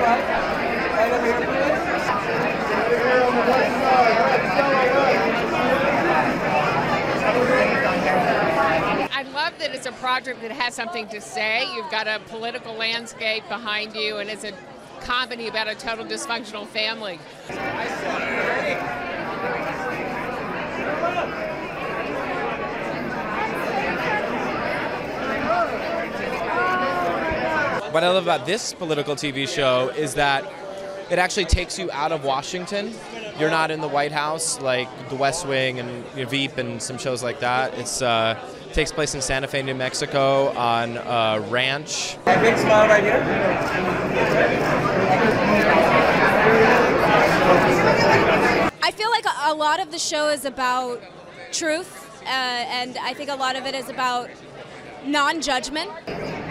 I love that it's a project that has something to say. You've got a political landscape behind you, and it's a comedy about a total dysfunctional family. What I love about this political TV show is that it actually takes you out of Washington. You're not in the White House like The West Wing and Veep and some shows like that. It takes place in Santa Fe, New Mexico on a ranch. EPIX right here. I feel like a lot of the show is about truth, and I think a lot of it is about non-judgment.